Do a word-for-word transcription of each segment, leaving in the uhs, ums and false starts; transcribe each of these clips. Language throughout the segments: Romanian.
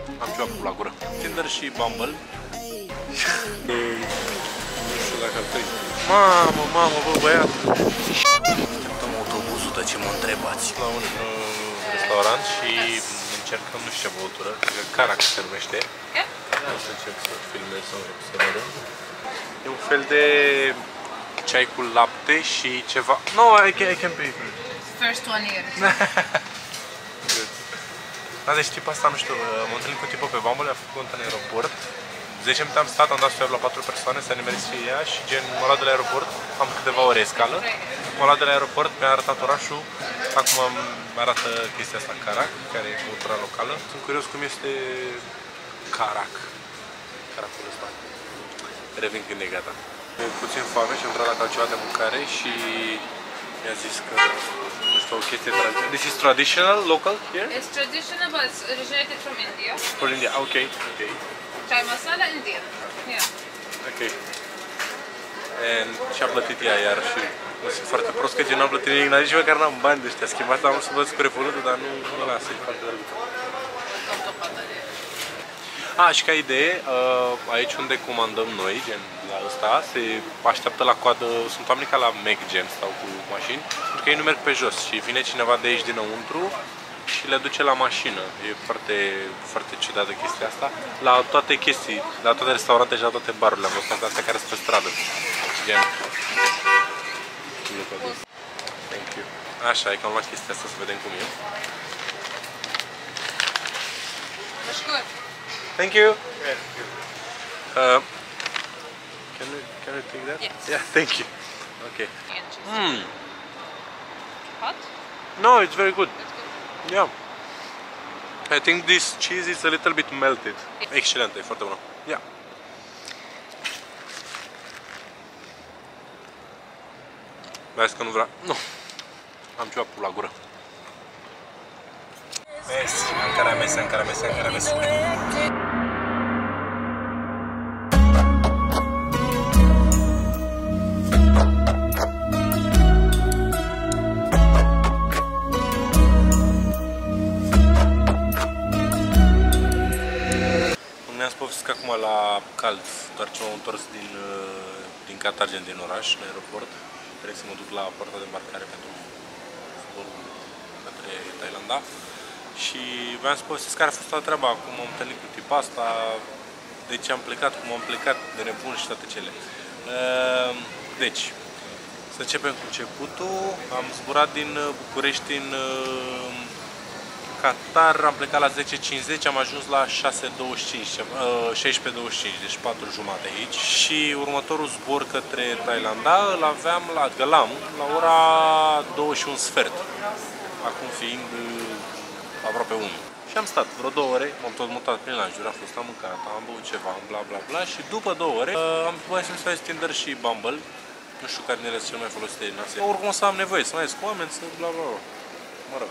Am ceva la gură. Tinder și Bumble. Nu știu dacă ar trebui. Mamă, mamă, bă, băiat. Așteptăm autobuzul, de ce mă întrebați? La un uh, restaurant și încercăm nu știu ce băutură, cred că Carac se numește. Da, să încerc să filmez sau să vedem. E un fel de ceai cu lapte și ceva. No, I can, I can pay for it. First one here. Da, deci tipul asta, nu știu, m-am întâlnit cu tipul pe Bumble, a făcut în aeroport. zece minute am stat, am dat swipe la patru persoane, s-a nimerit și ea și gen m-a luat de la aeroport, am câteva ore scală. M-a luat de la aeroport, mi-a arătat orașul, acum îmi arată chestia asta, Carac, care e cultura locală. Sunt curios cum este Carac. Caracul ăsta. Revin când e gata. E puțin foame și am intrat la ca ceva de mâncare și mi-a zis că nu știu, o chestie tradițională. This is traditional, local here? It's traditional, but it's originated from India. From India, ok, ok. Chai masala Indian. Yeah. Ok. And și-a plătit ea iar și mă simt foarte prost că gen n-am plătit nimic, nici măcar n-am bani de ăștia. Schimbat am să văd cu refulutul, dar nu mă lasă, e foarte drăguț. A, și ca idee, aici unde comandăm noi, gen la ăsta, se așteaptă la coadă, sunt oameni ca la Mac, gen, stau cu mașini, pentru că ei nu merg pe jos și vine cineva de aici dinăuntru și le duce la mașină. E foarte, foarte ciudată chestia asta. La toate chestii, la toate restaurantele și la toate barurile am văzut astea care sunt pe stradă. Gen. Thank you. Așa, e că am luat chestia asta să vedem cum e. Thank you. Uh, can you can you take that? Yes. Yeah, thank you. Okay. Mm. Hot? No, it's very good. It's good. Yeah. I think this cheese is a little bit melted. Excelent, e foarte bună. Yeah. Vezi că nu vrea. Nu. Am ceva la gură. Messi, Ankara Messi, Ankara Messi, Ankara Messi. Ne-am spus acum la cald, doar ce m-am întors din, din Qatar, gen din oraș, în aeroport. Trebuie să mă duc la poarta de îmbarcare pentru zborul către Thailanda. Și v-am spus care a fost toată treaba, cum am întâlnit cu tipa asta, de ce am plecat, cum am plecat, de nebun și toate cele. Deci, să începem cu începutul. Am zburat din București în Qatar, am plecat la zece cincizeci, am ajuns la șase douăzeci și cinci, șaisprezece douăzeci și cinci, deci patru jumate aici. Și următorul zbor către Thailanda îl aveam la, adică l-am, la ora două și un sfert, acum fiind aproape unu. Și am stat vreo două ore, m-am tot mutat prin la jur, am fost, am mâncat, am băut ceva, bla bla bla și după două ore am mai să fac Tinder și Bumble. Nu știu care ne cel mai folosite din astea. Oricum să am nevoie să mai ies cu oameni, să bla bla bla. Mă rog.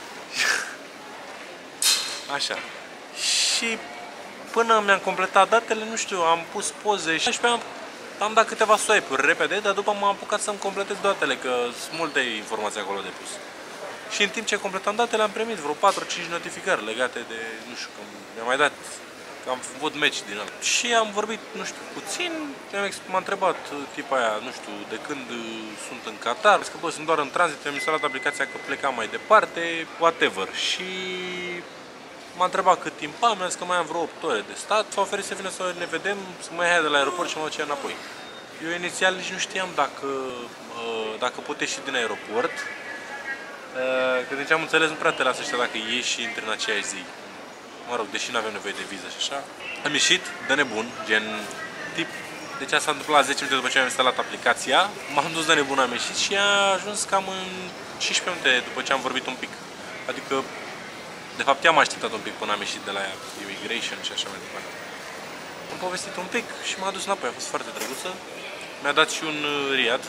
Așa. Și până mi-am completat datele, nu știu, am pus poze și am, am dat câteva swipe-uri repede, dar după m-am apucat să-mi completez datele, că sunt multe informații acolo de pus. Și în timp ce completam datele am primit vreo patru cinci notificări legate de, nu știu, că mi-a mai dat, că am văzut meci din ăla. Și am vorbit, nu știu, puțin, m-a întrebat tipa aia, nu știu, de când sunt în Qatar, că bă, sunt doar în tranzit, mi-am instalat aplicația că plecam mai departe, whatever. Și m-a întrebat cât timp am, mi-a zis că mai am vreo opt ore de stat, s-a oferit să vină să ne vedem, să mă ia de la aeroport și mă duce înapoi. Eu inițial nici nu știam dacă, dacă pot ieși din aeroport, că deci am înțeles, nu prea te lasă ăștia dacă ieși și intri în aceeași zi. Mă rog, deși nu avem nevoie de viză și așa. Am ieșit de nebun, gen tip. Deci asta s-a întâmplat la zece minute după ce am instalat aplicația. M-am dus de nebun, am ieșit și a ajuns cam în cincisprezece minute după ce am vorbit un pic. Adică, de fapt, i-am așteptat un pic până am ieșit de la immigration și așa mai departe. Am povestit un pic și m-a dus înapoi, a fost foarte drăguță. Mi-a dat și un riad.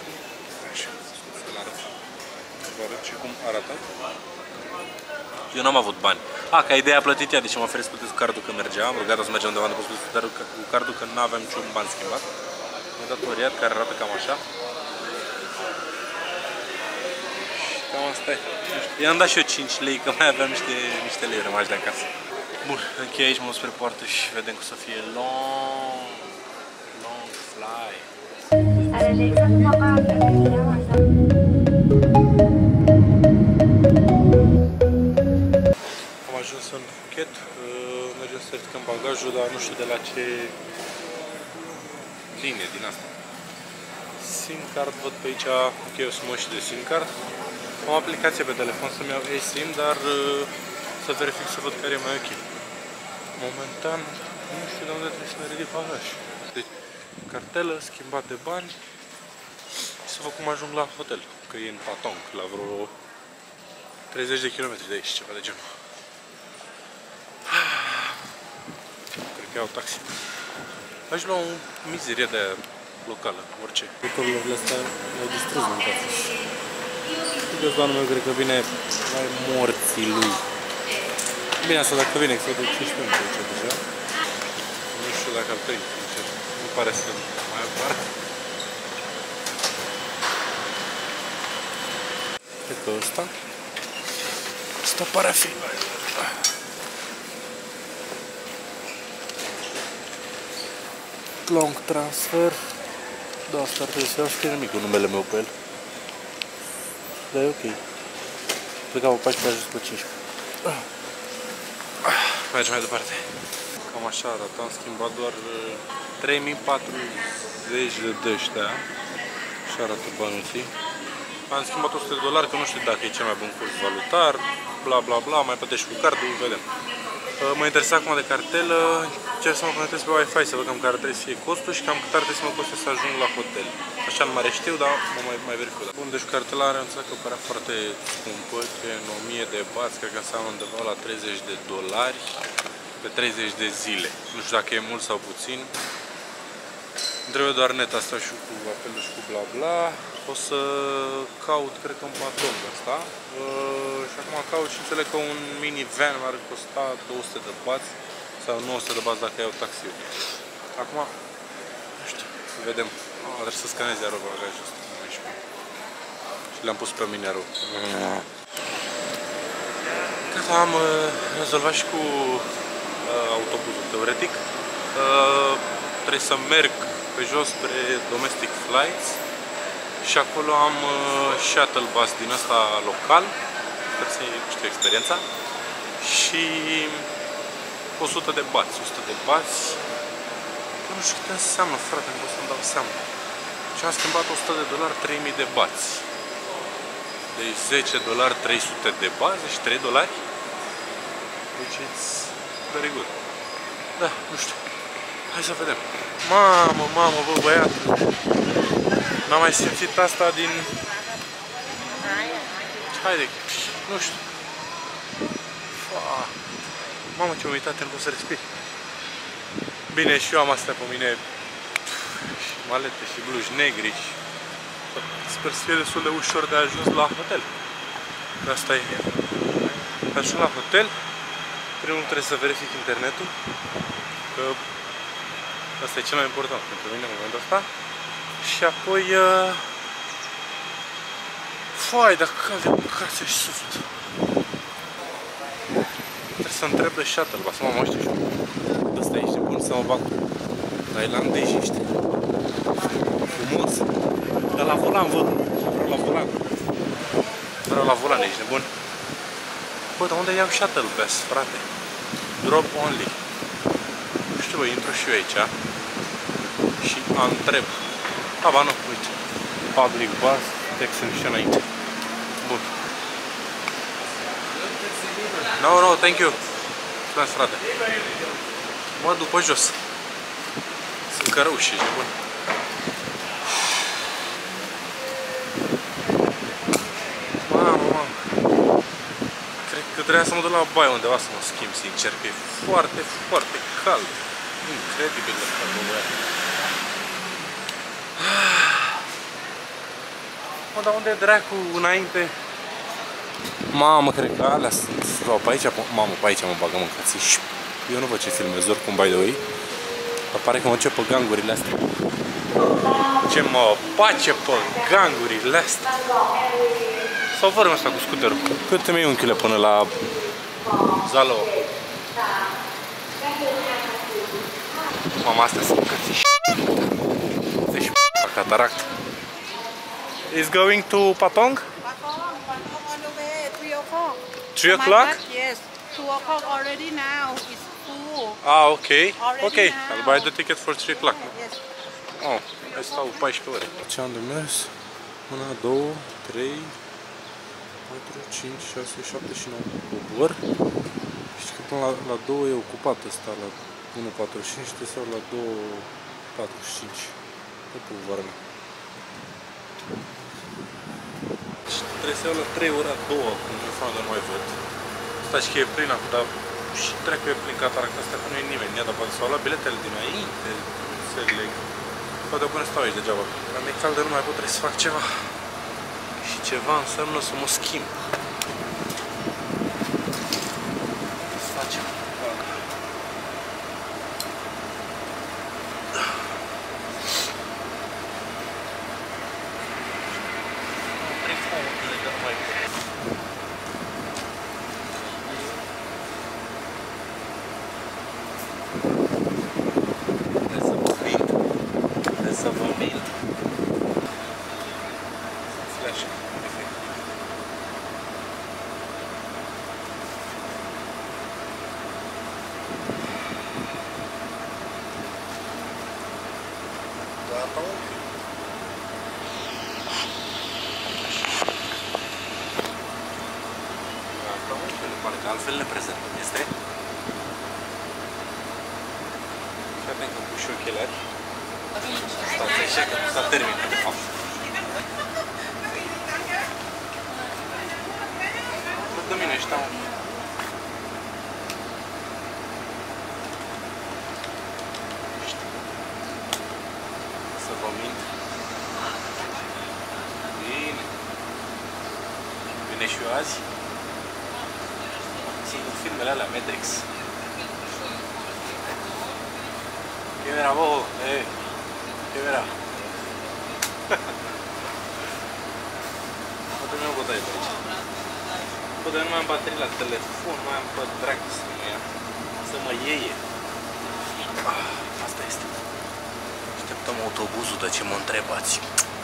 Vă arăt și cum arată. Eu n-am avut bani. A, ca ideea a plătit ea, deci m-a oferit să plătesc cu cardul că mergea. Am rugat să mergem undeva unde pot să plătesc cu cardul că nu aveam niciun ban schimbat. Mi-a dat un riad care arată cam așa. Și cam asta e. I-am dat și eu cinci lei, că mai aveam niște, niște lei rămași de acasă. Bun, închei aici, mă spre poartă și vedem că o să fie long, long fly. Am ajuns în Phuket, mergem să ridicăm bagajul, dar nu știu de la ce linie din asta. SIM card, văd pe aici, ok, o să mă uit și de SIM card. Am o aplicație pe telefon să-mi iau eSIM, dar să verific să văd care e mai ok. Momentan, nu știu de unde trebuie să ne ridic bagaj. Deci, cartelă, schimbat de bani, să văd cum ajung la hotel, că e în Patong, la vreo treizeci de kilometri de aici, ceva de genul. Cred că iau taxi. Aș lua o mizerie de locală, orice. Motorurile astea mi-au distrus mâncați. Știu că meu cred că vine mai morții lui. Bine, asta dacă vine, că se de cincisprezece minute aici deja. Nu știu dacă ar trebui, sincer. Nu pare să mai apar. Cred că ăsta. Asta pare a fi. Long transfer. Da, asta ar trebui să iau, scrie nimic cu numele meu pe el. Dar e ok. Plecam pe paisprezece, ajuns pe cincisprezece. Mergem mai departe. Cam așa arată, am schimbat doar trei mii patruzeci de dăștia. Așa arată bănuții. Am schimbat o sută de dolari, că nu știu dacă e cel mai bun curs valutar. Bla bla bla, mai plătești cu cardul, vedem. Mă interesa acum de cartelă, încerc să mă conectez pe Wi-Fi să văd cam care trebuie să fie costul și cam cât ar trebui să mă coste să ajung la hotel. Așa nu mai știu, dar mă mai, mai verific. Bun, deci cartela are înțeleg că părea foarte scumpă, că e în o mie de bați, cred că înseamnă undeva la treizeci de dolari pe treizeci de zile. Nu știu dacă e mult sau puțin. Îmi trebuie doar net asta și cu apelul și cu bla bla. O să caut, cred că un Patong ăsta. Uh, și acum caut și înțeleg că un minivan m-ar costa două sute de bați sau nouă sute de bați dacă iau taxiul. Acum, nu știu, să vedem. Ah, trebuie să scanez iar bagajul ăsta. Și le-am pus pe mine iar. Cred că am uh, rezolvat și cu uh, autobuzul teoretic. Uh, trebuie să merg pe jos spre domestic flights. Și acolo am uh, shuttle bus din ăsta local, sper să știu experiența, și o sută de bați, o sută de bați, că nu știu cât înseamnă, frate, nu pot să-mi dau seama. Și am schimbat o sută de dolari, trei mii de bați. Deci zece dolari, trei sute de bați, deci trei dolari. Deci it's very good. Da, nu știu. Hai să vedem. Mamă, mamă, bă, băiatul. N-am mai simțit asta din... Haide, nu știu. Fa. Mamă, ce umitate, nu pot să respir. Bine, și eu am astea pe mine. Și malete și blugi negri. Sper să fie destul de ușor de ajuns la hotel. Asta e. Ajung la hotel. Primul trebuie să verific internetul. Că asta e cel mai important pentru mine în momentul ăsta. Și apoi... Uh... Foai, dar cald de bucația și suflet. Trebuie să întreb de shuttle bus. Mamă, ăștia și ăsta ești bun să mă bag. Thailandezi ăștia. Frumos. Dar la volan, văd. Vreau la volan. Vreau la volan, ești nebun. Bă, dar unde iau shuttle bus, frate? Drop only. Nu știu, bă, intru și eu aici. Și întreb. A, ba nu, uite. Public bus, taxi și înainte. Bun. No, no, thank you. Mulțumesc, frate. Mă duc pe jos. Sunt cărăuși, ești bun. Mamă, mamă. Cred că trebuia să mă duc la baie undeva să mă schimb, sincer, că e foarte, foarte cald. Incredibil de cald, bă, băiat. Mă, dar unde e dracu înainte? Mamă, cred că alea sunt. Sau pe aici, mamă, pe aici mă bagă mâncați. Eu nu văd ce filmez oricum, by the way. Dar pare că mă încep pe gangurile astea. Ce mă pace pe gangurile astea. Sau vorbim asta cu scuterul. Cât mi-e unchiule până la Zalo? Mama, astea sunt căți. Deci, cataract. Is going to Patong? Patong, Patong on the way, three o'clock. three o'clock? Yes, two o'clock already now. It's full. Ah, okay. Already Okay, now. I'll buy the ticket for three o'clock. Yes. Oh, mai stau paisprezece ore. Ce am de mers? Una, două, trei, patru, cinci, șase, șapte și nouă. Cobor. Știi că până la, la două e ocupat ăsta, la unu patruzeci și cinci, trebuie să iau la două patruzeci și cinci. Pe povară mea. Trebuie să iau la trei ora două, cum în față nu mai văd. Stai și că e plin acum, dar și trec eu prin cataracta asta, că nu e nimeni. Ia, dar poate s-au luat biletele dinainte, nu înțeleg. Poate până stau aici degeaba. La mi-e caldă, nu mai pot, trebuie să fac ceva. Și ceva înseamnă să mă schimb. Să facem. Să vă mint. Flash. Gata, ok. Gata, ok. Parcă altfel ne prezentăm, este? Fii atent că pun și ochelari. Stați așa că s-a terminat, de fapt. Lângă mine stau. Să vă mint. Bine. Bine și eu azi. Sunt în filmele alea Matrix. ¿Qué verá vos? Eh. ¿Qué verá? Poate nu am bătaie pe aici. Poate nu mai am baterii la telefon, mai am pe dracu să mă ia. Să mă ieie. Ah, asta este. Așteptăm autobuzul, de ce mă întrebați.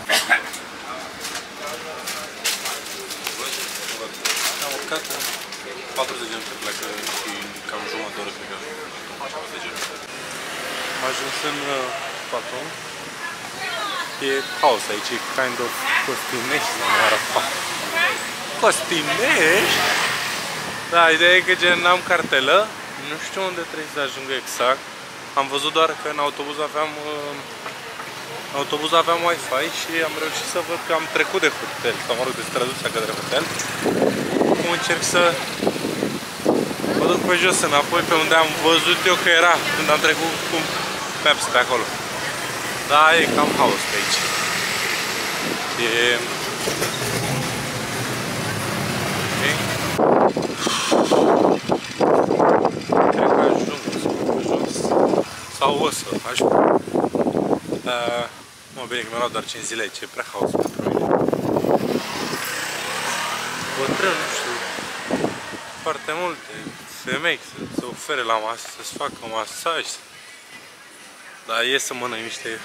Am urcat patruzeci de minute pleacă și cam jumătate de oră cred că ceva de genul. Am ajuns în Patong. E haos aici, e kind of Costinești, sau nu arată. Costinești? Da, ideea e că gen n-am cartelă, nu știu unde trebuie să ajung exact. Am văzut doar că în autobuz aveam în autobuz aveam Wi-Fi și am reușit să văd că am trecut de hotel, sau mă rog, de traducția către hotel. Acum încerc să mă duc pe jos înapoi, pe unde am văzut eu că era când am trecut cu Maps pe acolo. Da, e cam haos pe aici. E... Okay. Cred că ajung pe jos. Sau o să ajung. Uh, mă, bine că mi-am luat doar cinci zile aici, e prea haos pentru mine. Bătrân, nu știu, foarte multe femei să se ofere la masă, să-ți facă masaj. Dar ies să mănânc niște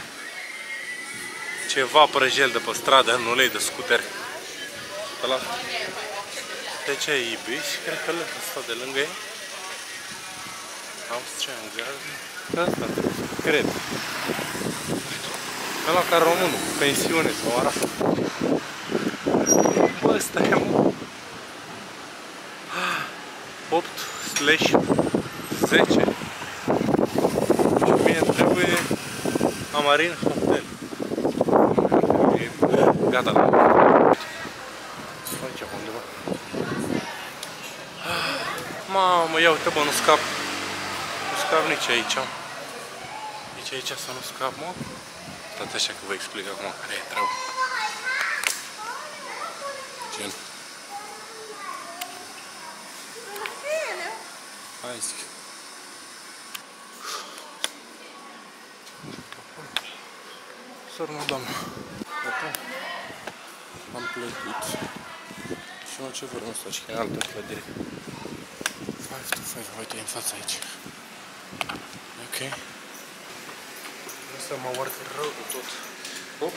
ceva prăjel de pe stradă, în ulei de scuter. Ăla. De ce e Ibis? Cred că lângă asta de lângă ei. Austrian Garden. Asta, cred. Ăla ca românul, pensiune sau arată. Bă, ăsta e mă. opt slash zece. Și mie îmi trebuie Amarin Hotel. Gata. Aici undeva. Mamă, ia uite bă, nu scap. Nu scap nici aici. Nici aici să nu scap, mă. Stați așa că vă explic acum care e treaba. Gen. Hai zic. Sărmă, doamnă. Gata. Am plătit. Și mă, ce vorbim ăsta? Și că e altă clădire. five to five, uite, e în fața aici. Ok. asta mă oarcă rău de tot. Hop.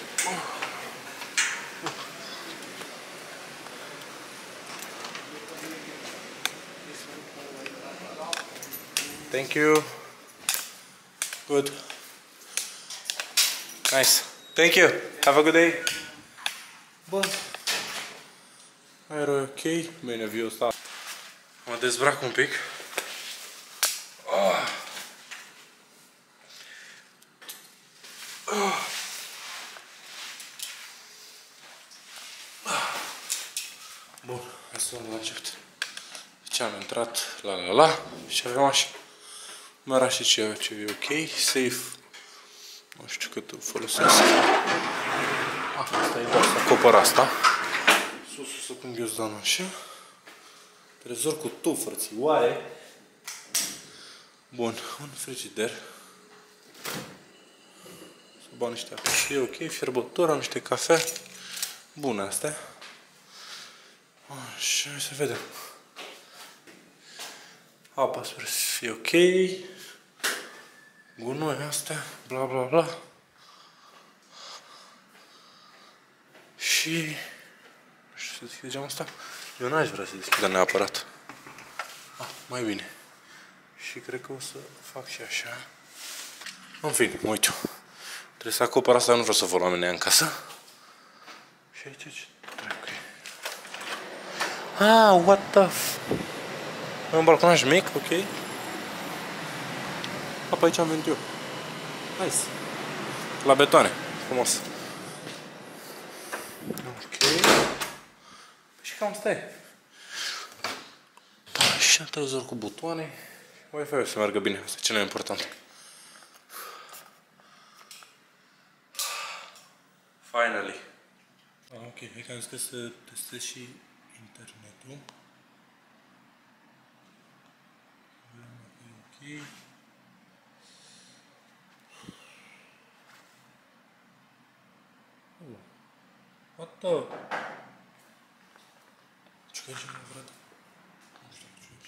Thank you. Good. Nice. Thank you. Have a good day. Bun. Aerul e ok. Bine, viu ăsta. Mă dezbrac un pic. Oh. Oh. Bun, hai să luăm la început. Deci am intrat la la la și avem așa. Mă era și ce, ce e ok, safe. Nu știu cât o folosesc. Ah, asta e doar să acopăr asta. Susul să pun ghiozdanul așa. Trezor cu tuf, frățioare. Bun, un frigider. Să bag niște apă și e ok, fierbătură, am niște cafea. Bune astea. Așa, să vedem. Apa sper să fie ok. Gunoi astea, bla bla bla. Și... nu știu să deschid geamul ăsta. Eu n-aș vrea să deschidă neapărat. Ah, mai bine. Și cred că o să fac și așa. În fine, uite-o. Trebuie să acopăr asta, nu vreau să văd oamenii în casă. Și aici ce trebuie? Ah, what the f... E un balconaj mic, ok. A, pe aici am venit eu. Nice. La betoane. Frumos. Ok. Și cam stai. Și am televizor cu butoane. Wi-Fi-ul să meargă bine. Asta e cel mai important. Finally. Ah, ok, hai că am zis că să testez și internetul. Ok. Oh. What the? Ce că aici nu vreau? Nu știu ce aici.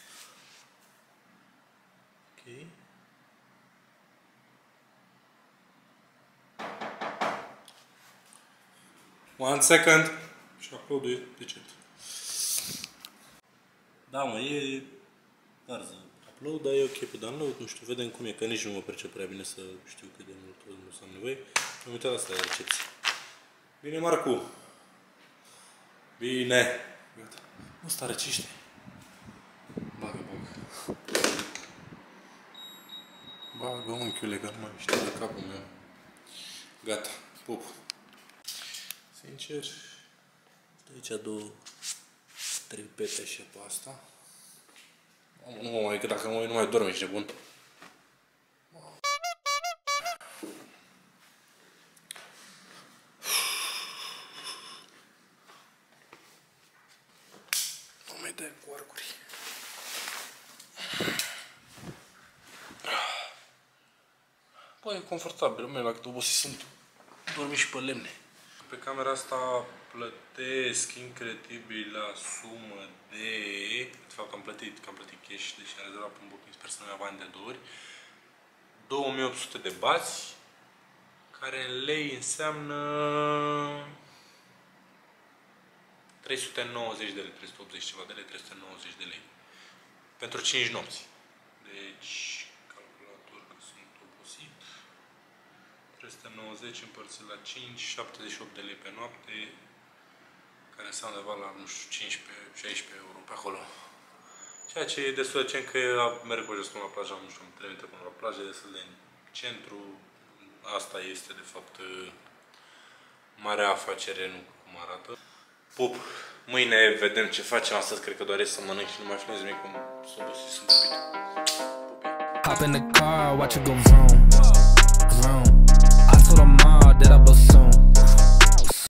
Ok. One second. Și upload-ul e decent. Da, mă, e arză. Upload, dar e ok pe download, nu știu, vedem cum e, că nici nu mă percep prea bine să știu cât de mult o să am nevoie. Am uitat asta la recepție. Bine, Marcu! Bine! Gata. Nu sta răciște. Bagă, bagă. Bagă, unchiule, că nu mai știu de capul meu. Gata, pup. Sincer, aici două, trei pete și pe asta. Nu mă mai, că dacă mă uit, nu mai dorm, ești nebun. Nu mai dai cu arcuri. Băi, e confortabil, mă, la cât obosit sunt. Dormi și pe lemne. Pe camera asta plătesc incredibilă sumă de... De fapt am plătit, că am plătit cash, deși am rezervat pe un booking, sper să nu iau bani de două ori. două mii opt sute de bați, care în lei înseamnă trei sute nouăzeci de lei, trei sute optzeci ceva de lei, trei sute nouăzeci de lei. Pentru cinci nopți. Deci, calculator că sunt obosit. trei sute nouăzeci împărțit la cinci, șaptezeci și opt de lei pe noapte, care înseamnă undeva la, nu știu, cincisprezece șaisprezece euro pe acolo. Ceea ce e destul de cent că merg pe jos până la plajă, nu știu, îmi trimite până la plajă, e destul de în centru. Asta este, de fapt, marea afacere, nu cum arată. Pup, mâine vedem ce facem, astăzi cred că doar e să mănânc și nu mai filmez nimic, cum sunt obosit, sunt pupit. Hop in the car, watch it go vroom, vroom. I told them all that I was soon.